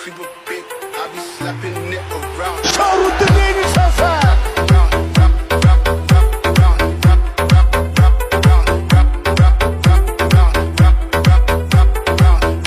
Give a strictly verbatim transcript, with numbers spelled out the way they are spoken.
super big, I be slapping it around. Şahruddin